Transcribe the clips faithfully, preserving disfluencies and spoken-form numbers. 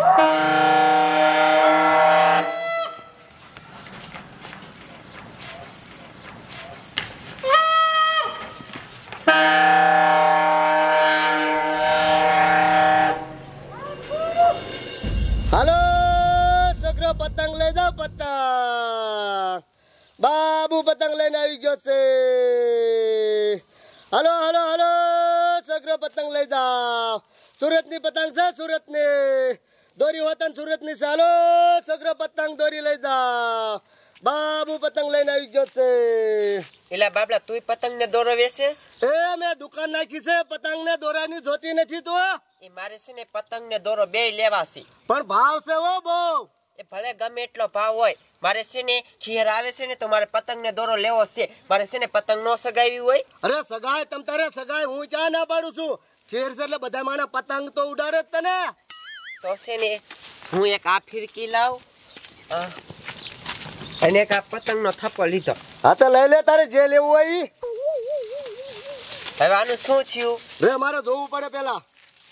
હાલો છોકરો પતંગ લઈ જાઓ પતંગ બાબુ પતંગ લઈને આવી ગયો છે હાલો હાલો હાલો છોકરો પતંગ લઈ જાઓ સુરતની પતંગ છે સુરતની દોરી વતન સુરતની છે હાલો છોકરો પતંગ દોરી લઈ જાઓ બાબુ પતંગ લઈને આવી ગયો છે એલા બાબલા તું પતંગ ને દોરો વેચેસ એ મેં દુકાન નાખી છે પતંગ ને દોરાની જોતી નથી તો એ મારે છે ને પતંગ ને દોરો બે લેવા છે પણ ભાવ છે હો બહુ એ ભલે ગમે એટલો ભાવ હોય મારે છે ને ખીર આવે છે ને તો મારે પતંગ ને દોરો લેવો છે મારે છે ને પતંગ નો સગાવી હોય અરે સગાઈ તમ તારે સગાઈ હું ક્યાં ના પાડું છું ખેર છે એટલે બધા માણસ પતંગ તો ઉડાડે જ તને તો છે ને હું એક આ ફિરકી લાવ અને એક આ પતંગ નો થપ્પો લીધો હા તો લઈ લે તારે જે લેવું હોય ઈ હવે આનું શું થયું રે મારે જોવું પડે પેલા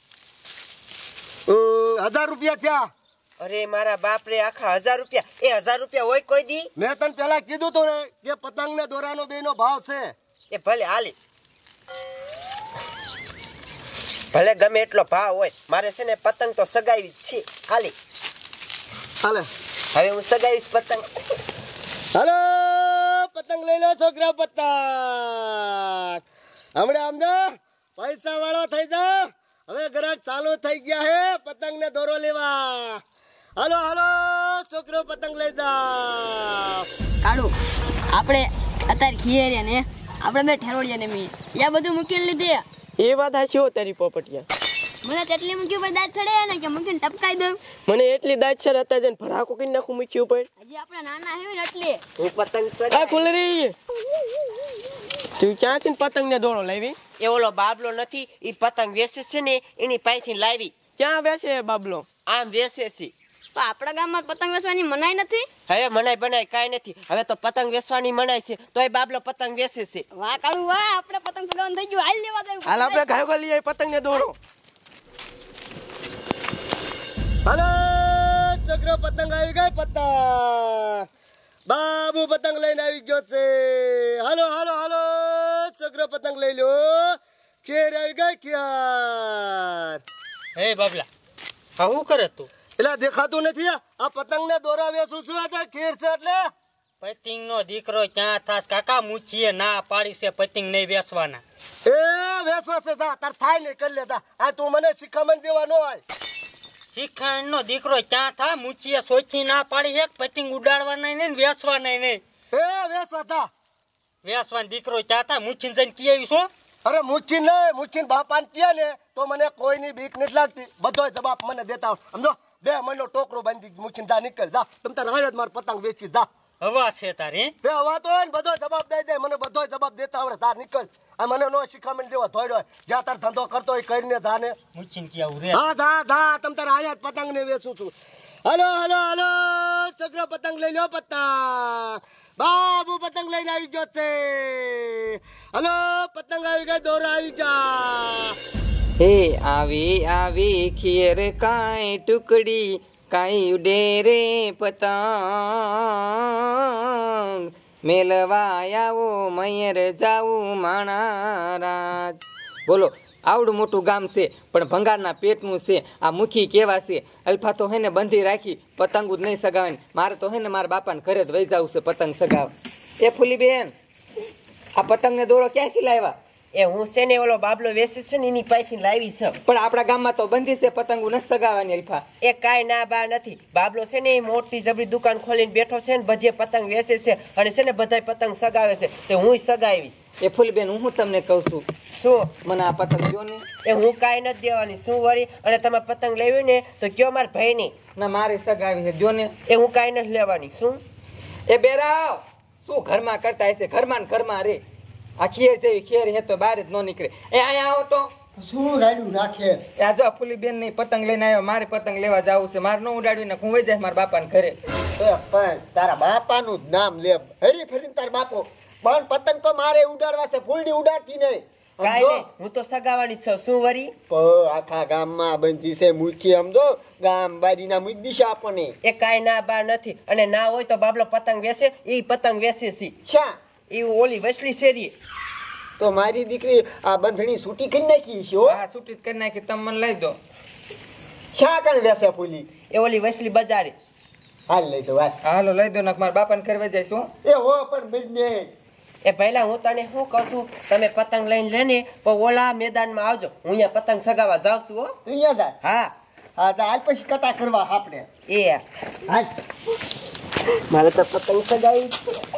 હજાર રૂપિયા થયા અરે મારા બાપ રે આખા હજાર રૂપિયા એ હજાર રૂપિયા હોય કોઈ દી મેં તને પેલા કીધું તું ને કે પતંગ ને દોરાનો બે નો ભાવ છે એ ભલે હાલી ભલે ગમે એટલો ભાવ હોય મારે છે ને પતંગ તો સગાવી જ છે હાલી હાલે હવે હું સગાવીશ પતંગ હાલો પતંગ લઈ લો છોકરા પતંગ હમણાં આમદો પૈસા વાળો થઈ જાઓ હવે ગ્રાહક ચાલુ થઈ ગયા હે પતંગ ને દોરો લેવા હાલો હાલો છોકરો પતંગ લઈ જાઓ કાળુ આપણે અત્યારે ખીયરે ને આપણે બે ઠેરોડિયા ને મી યા બધું મૂકીને લીધે એ વાત હાચી હો તારી પોપટિયા મને તેટલી મૂકી પર દાંત ચડે ને કે મૂકીને ટપકાઈ દઉં મને એટલી દાંત છે હતા જન ફરાકો કરી નાખું મૂકી ઉપર હજી આપણે નાના હે ને એટલે હું પતંગ આ સગાવી ખુલ રહી તું ક્યાંથી પતંગ ને દોડો લાવી એ ઓલો બાબલો નથી ઈ પતંગ વેચે છે ને એની પાસેથી લાવી ક્યાં વેચે બાબલો આમ વેચે છે તો આપણા ગામમાં પતંગ વેચવાની મનાઈ નથી હવે મનાય બનાય કાંઈ નથી હવે તો પતંગ વેચવાની મનાય છે તોય બાબલો પતંગ વેચે છે વાહ કાળુ વાહ આપણે પતંગ સગાવવાનું થઈ ગયું હાલ લેવા દઉં હાલ આપણે ગાયો ગા લઈ આવી પતંગ ને દોડો હાલો છોકરો પતંગ આવી ગઈ પતંગ બાબુ પતંગ લઈને આવી ગયો છે હાલો હાલો હાલો છોકરો પતંગ લઈ લો ખેર આવી ગઈ ખેર હે બાબલા હા શું કરે તું એટલે દેખાતું નથી આ પતંગ ને દોરા વેચું છું આ ખેર છે એટલે પતંગ નો દીકરો ક્યાં થાસ કાકા મૂચીએ ના પાડી છે પતંગ નહીં વેચવાના એ વેચવા છે જા તાર થાય નહીં કરી લેતા આ તું મને શિખામણ દેવા ન હોય શિખાણ નો દીકરો ક્યાં થા મૂચીએ સોચી ના પાડી છે પતંગ ઉડાડવાના નહીં ને વેચવાના નહીં એ વેચવા થા વેચવાનો દીકરો ક્યાં થા મૂચીને જઈને કી આવી છો અરે મુચ્છીન ને મુચ્છીન બાપાને કહે ને તો મને કોઈની બીક નથી લાગતી બધોય જવાબ મને દેતા હોય સમજો બે મહિનો ટોકરો બાંધી મુચ્છીન જા નીકળ જા તમ તાર હવે જ માર પતંગ વેચવી જા હવા છે તારી તે હવા તો હોય ને બધો જવાબ દઈ દે મને બધો જવાબ દેતા આવડે જા નીકળ આ મને નો શિખામણ દેવા થોડ્યો જ્યાં તાર ધંધો કરતો હોય કરીને જા ને મૂચીને કી આવું રે હા જા જા તમ તાર આયા જ પતંગ ને વેચું છું હાલો હાલો હાલો છોકરો પતંગ લઈ લો પતંગ બાબુ પતંગ લઈને આવી ગયો છે હાલો પતંગ આવી ગઈ દોરા આવી ગયા હે આવી આવી ખીર કાંઈ ટુકડી કાંઈ ઉડે રે પતંગ મેલવા આવો મયર જાવું માણારાજ બોલો આવડું મોટું ગામ છે પણ ભંગારના પેટનું છે આ મુખી કેવા છે અલ્ફા તો હે ને બંધી રાખી પતંગ જ નહીં સગાવે મારે તો હે ને મારા બાપાને ઘરે જ વહી જવું છે પતંગ સગાવ એ ફૂલીબેન આ પતંગ ને દોરો ક્યાંથી લાવ્યા એ હું છે ને ઓલો બાબલો વેચે છે ને એની પાસેથી લાવી છે પણ આપણા ગામમાં તો બંધી છે પતંગો નથી સગાવવાની અલ્ફા એ કાંઈ ના બા નથી બાબલો છે ને એ મોટી જબરી દુકાન ખોલીને બેઠો છે ને બધે પતંગ વેચે છે અને છે ને બધાય પતંગ સગાવે છે તે હું સગાવીશ એ ફૂલીબેન હું તમને કહું છું શું મને આ પતંગ દો ને એ હું કાંઈ નથી દેવાની શું વળી અને તમે પતંગ લેવી ને તો કયો મારા ભાઈની ના મારે સગાવી છે દો ને એ હું કાંઈ નથી લેવાની શું એ બેરાવ શું ઘરમાં કરતા હશે ઘરમાં ને ઘરમાં રે આ ખીર જેવી ખીર હે તો બહાર જ ન નીકળે એ અહીંયા આવો તો શું રાડ્યું નાખે એ આ જો ફૂલીબેન ની પતંગ લઈને આવ્યો મારે પતંગ લેવા જવું છે મારે ન ઉડાડવી ને હું વહી જાય મારા બાપાને ઘરે એ પણ તારા બાપાનું જ નામ લે હરી ફરીને તારા બાપો પણ પતંગ તો મારે ઉડાડવા છે ફૂલડી ઉડાડતી નહીં કાંઈ નહીં, હું તો સગાવાની જ છું. શું વરી? પણ આખા ગામમાં બનતી છે મૂકી સમજો ગામ બારીના મૂકી છે આપણને. એ કાંઈ ના બા નથી. અને ના હોય તો બાબલો પતંગ વેચે, એ પતંગ વેચે છે. શા એ ઓલી વસલી શેરીએ. તો મારી દીકરી આ બંધણી છૂટી કરી નાખી છે હો. હા છૂટી જ કરી નાખી, તમે મને લઈ દો. શા કણ વેસે ફૂલી? એ ઓલી વસલી બજારે. હાલ લઈ દો હાલ. હાલો લઈ દો, નાખ મારા બાપાને કરવા જઈશું. એ હો પણ બંને એ પહેલા હું તને શું કહું છું, તમે પતંગ લઈને લેને પણ ઓલા મેદાનમાં આવજો. હું અહીંયા પતંગ સગાવા જાઉં છું હો. તું અહીંયા જા. હા હા તો હાલ પછી કટા કરવા આપણે. એ હાલ મારે તો પતંગ સગાઈ.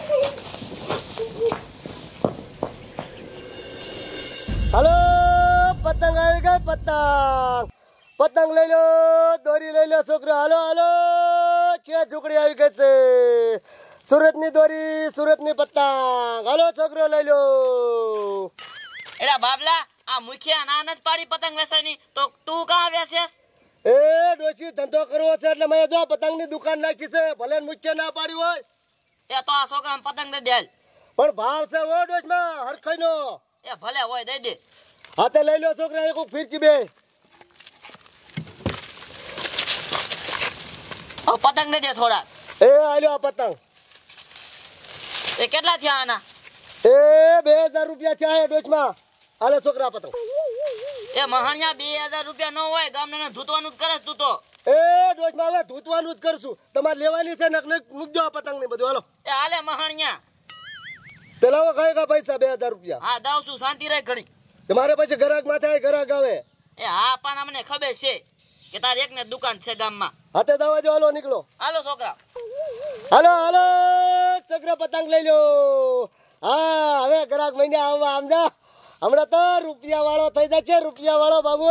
હાલો પતંગ આવી ગઈ પતંગ પતંગ લઈ લો દોરી લઈ લો છોકરો હાલો હાલો છે ઝૂકડી આવી ગઈ છે સુરતની દોરી સુરતની પતંગ હાલો છોકરો લઈ લો એલા બાબલા આ મુખિયા ના નથી પાડી પતંગ વેચવાની તો તું કાં વેચેસ? એ ડોશી ધંધો કરવો છે એટલે મેં જો પતંગની દુકાન નાખી છે ભલે મુચ્છે ના પાડી હોય એ તો આ છોકરાને પતંગ દે દે હાલ. પણ ભાવ છે ઓ ડોશમાં હરખાઈનો એ ભલે હોય દઈ દે. હાથે લઈ લો છોકરા એક ફિરકી બે હવે પતંગ દઈ દે થોડા. એ આલ્યો આ પતંગ એ કેટલા થયા આના? એ બે હજાર રૂપિયા થયા હે ડોશમાં હાલે છોકરા પતંગ એ મહાણિયા બે હજાર રૂપિયા ન હોય ગામના ધૂતવાનું જ કરે તું તો. એ ડોશમાં હવે ધૂતવાનું જ કરશું તમારે લેવાની છે નક નક મૂકજો આ પતંગ ને બધું હાલો એ હાલે મહાણિયા. પેલા કઈ કા પૈસા બે હજાર રૂપિયા હા દઉં છું, શાંતિ રાખ ઘડી. તમારે પછી ગ્રાહક માથે આય ગ્રાહક આવે એ હા પણ અમને ખબર છે કે તારે એક ને દુકાન છે ગામમાં. હાથે દવા જો હાલો નીકળો હાલો છોકરા. હાલો હાલો છોકરા પતંગ લઈ લો હા હવે ગ્રાહક મહિને આવવા આમ જા હમણાં તો રૂપિયા વાળો થઈ જશે રૂપિયા વાળો બાબુ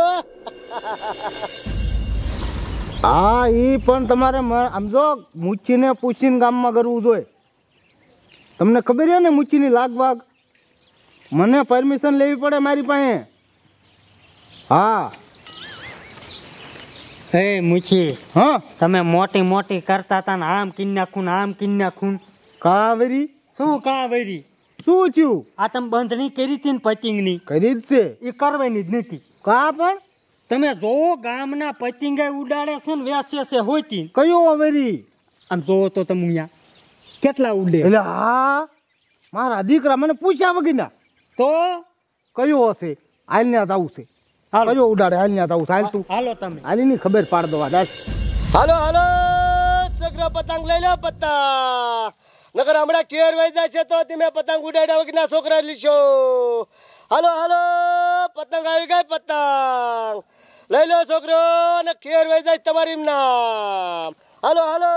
હા એ પણ તમારે આમ જો મૂચીને પૂછીને ગામમાં કરવું જોઈએ. તમને ખબર છે ને મૂચીની લાગ વાગ મને પરમિશન લેવી પડે મારી પાસે. હા હે મુચી હા તમે મોટી મોટી કરતા હતા ને આમ કિન નાખું ને આમ કિન નાખું. કાવેરી શું કાં વરી? શું થયું? આ તમે બંધણી કરી હતી ને પતિંગની કરી જ છે એ કરવાની જ નથી. કા પણ તમે જોવો ગામના પતિંગે ઉડાડે છે ને વેચે છે હોતી. કયો અવેરી? આમ જોવો તો તમે અહીંયા કેટલા ઉડે. એટલે હા મારા દીકરા મને પૂછ્યા વગરના તો કયો હશે હાલને જવું છે હાલો કયો ઉડાડે હાલને જવું છે હાલ તું હાલો તમે. હાલીની ખબર પાડ દવા દાસ. હાલો હાલો છોકરા પતંગ લઈ લો પતંગ નકર હમણાં કેર વહી જાય છે તો તમે પતંગ ઉડાડ્યા વગરના છોકરા લીશો હાલો હાલો પતંગ આવી ગઈ પતંગ લઈ લો છોકરો ને કેર વહી જાય તમારી નામ હાલો હાલો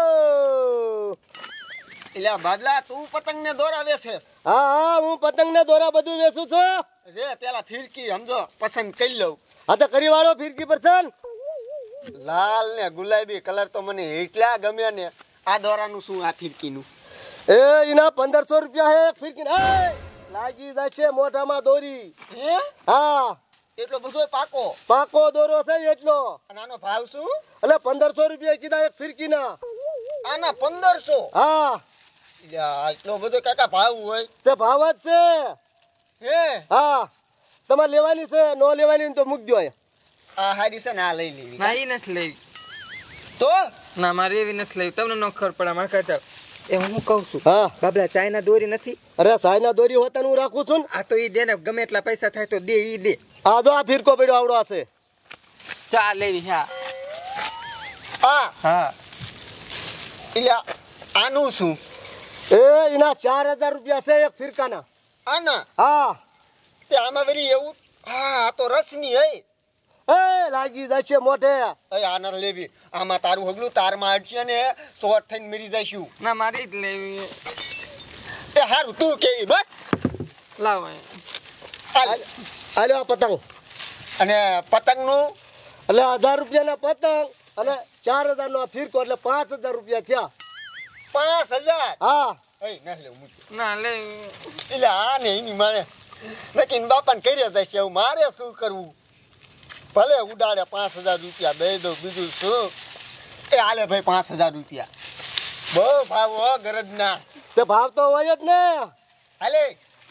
એટલે બાદલા તું પતંગ ને દોરાવે છે? હા હા હું પતંગ ને દોરા બધું વેચું છું રે પેલા ફિરકી સમજો પસંદ કરી લઉં. હા તો કરી વાળો ફિરકી પરસન લાલ ને ગુલાબી કલર તો મને એટલા ગમે ને. આ દોરાનું શું આ ફિરકીનું? એ એના પંદરસો રૂપિયા હે એક ફિરકી એ લાગી જાય છે મોઢામાં દોરી. હે હા એટલો બધો પાકો? પાકો દોરો છે એટલો અને આનો ભાવ શું? એટલે પંદરસો રૂપિયા કીધા એક ફિરકીના. આના પંદરસો? હા એટલો બધો કાકા ભાવ હોય? તે ભાવ જ છે. હે હા તમારે લેવાની છે નો લેવાની હોય તો મૂકજો અહીંયા. આ હારી છે ને આ લઈ લેવી. ના એ નથી લેવી. તો ના મારે એવી નથી લેવી, તમને ન ખબર પડે મારે કરતા. એ હું કહું છું હા બાબલા ચાઇના દોરી નથી? અરે સાયના દોરી હોતા હું રાખું છું ને. આ તો ઈ દે ને ગમે એટલા પૈસા થાય તો દે ઈ દે. આ જો આ ફિરકો પડ્યો આવડો હશે. ચા લેવી. હા આ હા એટલે આનું શું? એ એના ચાર હજાર રૂપિયા છે એક ફિરકાના. આના? હા તે આમાં વળી એવું? હા આ તો રસની હે. એ લાગી જાય છે મોઢે. એ આના લેવી. આમાં તારું હગલું તારમાં અડશે ને શોર્ટ થઈને મરી જઈશું. ના મારે જ લેવી. એ હારું તું કેવી બસ લાવો હાલ. હાલ્યો આ પતંગ અને પતંગનું એટલે હજાર રૂપિયાના પતંગ અને ચાર હજાર નો ફિરકો એટલે પાંચ હજાર રૂપિયા થયા. પાંચ હજાર? હા એ ના લેવું મૂકી. ના લે. એટલે આ ને એની મારે નક્કી બાપાને કરી જશે એવું મારે શું કરવું? ભલે ઉડાડે પાંચ હજાર રૂપિયા દઈ દઉં બીજું શું. એ હાલે ભાઈ પાંચ હજાર રૂપિયા બહુ ભાવ હો ગરજ ના. તે ભાવ તો હોય જ ને. હાલે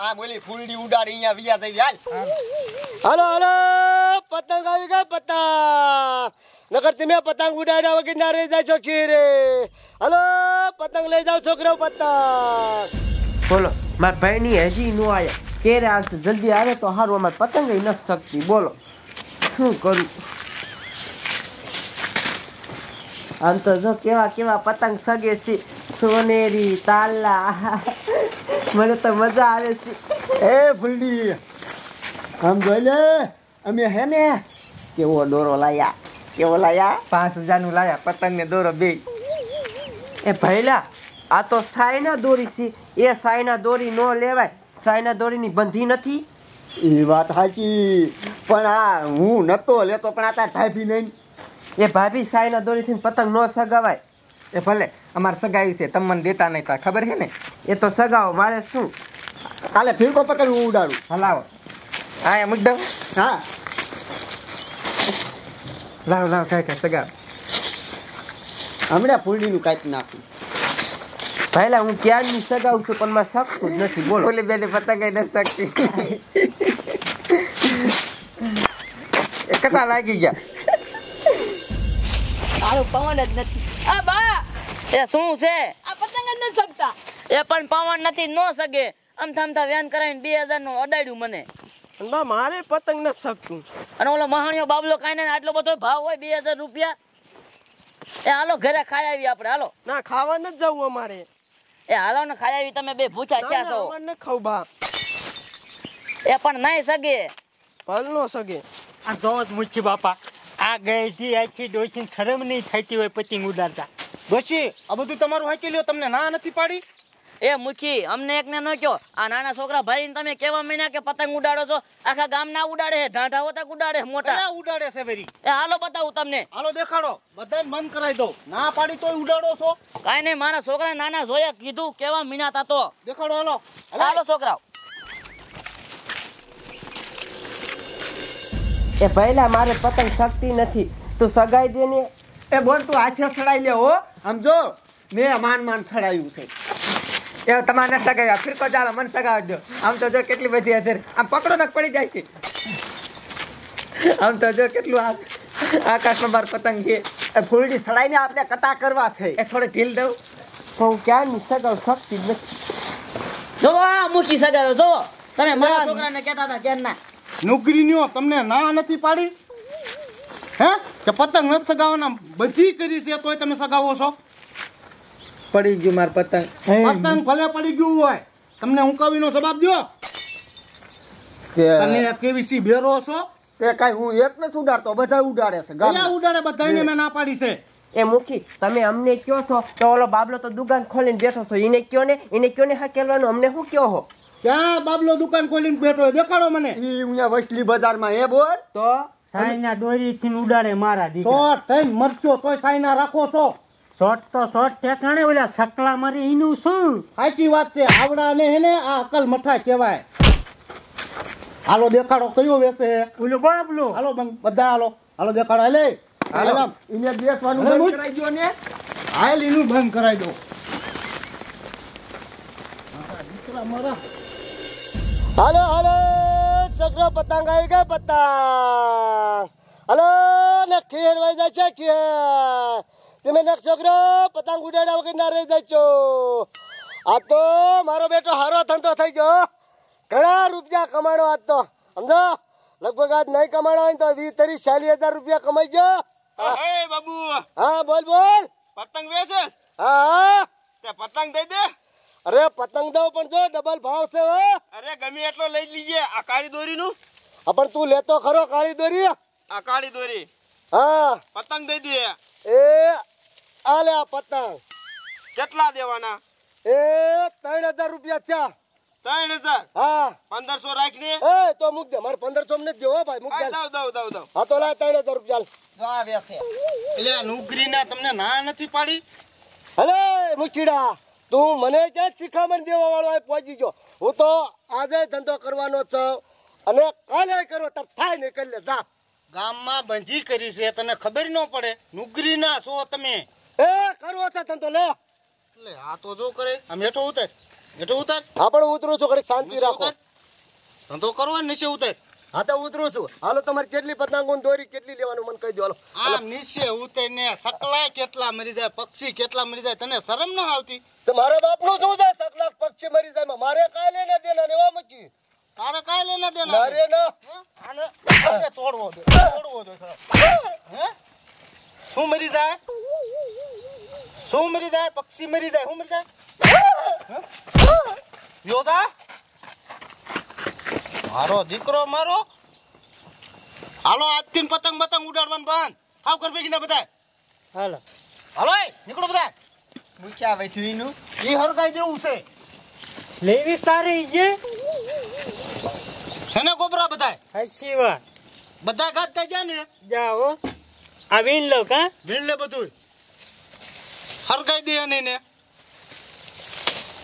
આ બોલી ફૂલડી ઉડાડી અહીંયા વિયા થઈ હાલ હાલો હાલો પતંગ આવી ગઈ પતંગ નકર તમે પતંગ ઉડાડ્યા વગર ના રહી જાય છો ખીરે હાલો પતંગ લઈ જાઓ છોકરાઓ પતંગ બોલો મારા ભાઈની હજી નો આયા ક્યારે આવશે જલ્દી આવે તો સારું અમારે પતંગ નથી શકતી બોલો શું કરું આમ તો જો કેવા કેવા પતંગ સગે છે સોનેરી તાલા મને તો મજા આવે છે એ ફૂલડી આમ જોઈ લે અમે હે ને કેવો દોરો લાયા કેવો લાયા પાંચ હજાર નું લાયા પતંગ ને દોરો બે. એ ભૈલા આ તો સાયના દોરી છે એ સાયના દોરી નો લેવાય સાયના દોરીની બંધી નથી એ વાત સાચી પણ આ હું નતો લેતો પણ આ તાર ભાભી નહીં એ ભાભી સાયના દોરીથી પતંગ નો સગાવાય એ ભલે અમારે સગાઈ છે તમને દેતા નહીં તાર ખબર છે ને. એ તો સગાવો મારે શું કાલે ફિરકો પકડ હું ઉડાડું હલાવો હા મૂક દઉં. હા લાવ લાવ કાંઈ કાંઈ સગા. હમણાં ફૂલડીનું કાપી નાખું પહેલા હું ક્યારની સગાવું છું પણ માં શકતું જ નથી બોલો ઓલી બેને પતંગ નથી શકતી. એ કેટલા લાગી ગયા તારું પવન જ નથી. આ બા એ શું છે? આ પતંગ જ નથી શકતા. એ પણ પવન નથી નો સગે. આમ થામતા વ્યાન કરાવીને બે હજાર નું અડાડ્યું મને. બા મારે પતંગ નથી શકતું અને ઓલો મહાણિયો બાબલો કાંઈ ને આટલો બધો ભાવ હોય બે હજાર રૂપિયા. એ હાલો ઘરે ખાઈ આવી આપણે હાલો. ના ખાવા નથી જવું અમારે એ હાલો ને ખાઈ આવી તમે બે ભૂખ્યા ક્યાં છો? અમારે ન ખાવ બા એ પણ નહીં સગે. ભલ નો સગે આ જોવો જ મુચ્છી બાપા આ ગઈ આખી ડોસીને શરમ નહીં થતી હોય પતંગ ઉડાડતા. ડોશી આ બધું તમારું હાકી લ્યો તમને ના નથી પાડી. એ મુખી અમને એકને ન કયો આ નાના છોકરા ભાઈને તમે કેવા મહિના કે પતંગ ઉડાડો છો? આખા ગામ ના ઉડાડે છે ઢાંઢા હોતા ઉડાડે મોટા. કયા ઉડાડે છે વેરી? એ હાલો બતાવું તમને. હાલો દેખાડો બધાને બંધ કરાવી દો. ના પાડી તોય ઉડાડો છો. કાંઈ નહીં મારા છોકરા નાના જોયા કીધું કેવા મહિના તા તો. દેખાડો હાલો હાલો છોકરાઓ. એ પહેલા મારે પતંગ શકતી નથી તું સગાઈ દે ને એ બોલ તું હાથે સડાઈ લે હો. સમજો મેં માન માન ચડાયું છે એ તમારે ન સગાવ્યા ફિરકો ચાલો મને સગાવજો. આમ તો જો કેટલી બધી અધર આમ પકડો ને પડી જાય છે. આમ તો જો કેટલું આકાશમાં બાર પતંગ છે. એ ફૂલડી સડાઈને આપણે કટા કરવા છે. એ થોડી ઢીલ દઉં. તો હું ક્યારની સગાવ શકતી જ નથી જો આ મૂકી સગાવ્યો જો તમે મારા છોકરાને કહેતા હતા કેમ ના. નોકરીનીઓ તમને ના નથી પાડી હે કે પતંગ નથી સગાવવાના બધી કરી છે તોય તમે સગાવો છો. પડી ગયું માર પતંગ. પતંગ ભલે પડી ગયું હોય તમને ઉકાવીનો જવાબ દો. તને કેવી સી બેરો છો? તે કાઈ હું એક નથી ઉડાડતો બધા ઉડાડે છે કયા ઉડાડે બધાને મેં ના પાડી છે. એ મુખી તમે અમને કયો છો તો ઓલો બાબલો તો દુકાન ખોલીને બેઠો છો એને કયો ને એને કયો ને હા કેલવાનું અમને શું કયો હો? ક્યાં બાબલો દુકાન ખોલીને બેઠો હોય? દેખાડો મને. ઈ અહીંયા વસલી બજારમાં એ બોલ તો સાઈના દોરીથી ઉડાડે મારા દીકરા. શોર્ટ થઈને મરચો તોય સાઈના રાખો છો. શોર્ટ તો શોર્ટ ઠેકાણે ઓલા સકલા મારી એનું શું? સાચી વાત છે આવડાને હે ને આ અકલ મઠા કહેવાય. હાલો દેખાડો કયો વેસે? ઓલો બાબલો. હાલો બંગ- બધા હાલો હાલો દેખાડો હાલે હાલો એને બેસવાનું અરે બંધ મુજ. કરાઈ દો ને. હાલ એનું બંધ કરાવી દો. હાલો હાલો છોકરો પતંગ આવી ગઈ પતંગ. હાલો ને ખેર વાઈ જાય છે ખેર. તમે ને છોકરો પતંગ ઉડાડ્યા વગર ના રહી જાય છો. આ તો મારો બેટો હારો ધંધો થઈ ગયો. ઘણા રૂપિયા કમાણો આજ તો સમજો. લગભગ આજ નહીં કમાણો હોય ને તો વીસ ત્રીસ ચાલીસ હજાર રૂપિયા કમાઈ ગયો. એ બાબુ હા બોલ બોલ. પતંગ વેચે હા હા તે પતંગ દઈ દે. અરે પતંગ દઉં પણ જો ડબલ ભાવ છે હો. અરે ગમે એટલો લઈ લીજે. આ કાળી દોરી નું હા પણ તું લેતો ખરો કાળી દોરી. આ કાળી દોરી હા પતંગ દઈ દે. એ આ લે આ પતંગ. કેટલા દેવાના? એ ત્રણ હજાર રૂપિયા થયા. ત્રણ હજાર હા પંદરસો રાખ ને. એ તો મૂક દે મારે પંદરસો ને દેવો ભાઈ મૂક દે. દઉં દઉં દઉં દઉં. હા તો લા ત્રણ હજાર રૂપિયા. જો આ વેસે એટલે નોકરીના તમને ના નથી પાડી. હલે મુચીડા તું મને ક્યાં શિખામણ દેવા વાળો પહોંચી ગયો. હું તો આજે ધંધો કરવાનો છું અને કાલે કરો તબ થાય નહીં કરી લે જા. ગામમાં બંધી કરી છે તને ખબર ન પડે. નોકરીના છો તમે. એ કરવો છે ધંધો લે. એટલે આ તો જો કરે આ મેઠો ઉતર. એટલે ઉતાર હા પણ હું ઉતરું છું, ઘડીક શાંતિ નીચે રાખો. ઉતાર. ધંધો કરવો ને નીચે ઉતાર. હા તો ઉતરું છું. હાલો તમારે કેટલી પતંગો ને દોરી કેટલી લેવાનું મને કહી દો. હાલો આમ નીચે ઉતાર ને સકલાય કેટલા મરી જાય, પક્ષી કેટલા મરી જાય, તને શરમ ન આવતી? તો મારા બાપનું શું છે? સકલાક પક્ષી મરી જાય મારે કાંઈ લેને દેના ને એવા મચી તારે કાંઈ લેના દેના મારે ના. આને આને તોડવો દે, તોડવો દે ખરા. હે શું મરી જાય? શું મરી જાય? પક્ષી મરી જાય. શું મરી જાય? યોદા મારો દીકરો મારો. હાલો આજથી પતંગ પતંગ ઉડાડવાનું બંધ. હાવ કર ભેગી ના બધા. હાલો હાલો એ નીકળો બધા. મૂક્યા વૈથવીનું ઈ હરગાઈ જેવું છે. લેવી તારી જે છે ને ગોબરા બધા. હાચી વાત. બધા ઘાત થઈ ગયા ને. જાઓ આ વીણ લો કા વીણ લે બધું. હરગાઈ દે અને એને